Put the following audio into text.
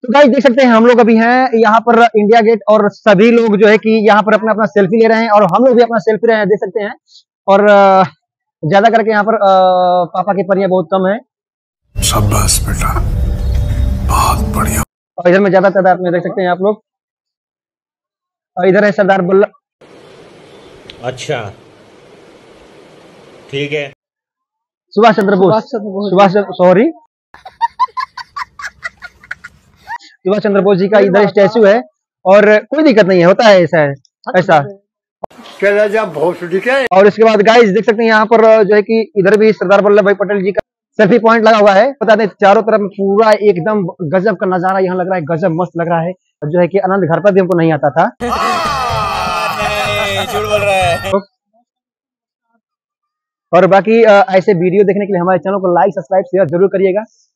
तो गाइस देख सकते हैं हम लोग अभी हैं यहाँ पर इंडिया गेट, और सभी लोग जो है कि यहाँ पर अपना अपना सेल्फी ले रहे हैं, और हम लोग भी अपना सेल्फी ले रहे हैं, देख सकते हैं। और ज्यादा करके यहाँ पर पापा की परियां बहुत कम है। शाबाश बेटा, बहुत बढ़िया। और इधर में ज्यादा तादाद में देख सकते हैं आप लोग। और इधर है सरदार वल्लभ, अच्छा ठीक है, सुभाष चंद्र बोस, सॉरी सुभाष चंद्र बोस जी का इधर स्टैचू है। और कोई दिक्कत नहीं है, होता है ऐसा ऐसा। और इसके बाद गाइस देख सकते हैं यहाँ पर जो है कि इधर भी सरदार वल्लभ भाई पटेल जी का सेल्फी पॉइंट लगा हुआ है। बता दें चारों तरफ पूरा एकदम गजब का नजारा यहाँ लग रहा है, गजब मस्त लग रहा है। जो है कि आनंद घर पर भी हमको नहीं आता था। झूठ बोल रहा है। और बाकी ऐसे वीडियो देखने के लिए हमारे चैनल को लाइक सब्सक्राइब शेयर जरूर करिएगा।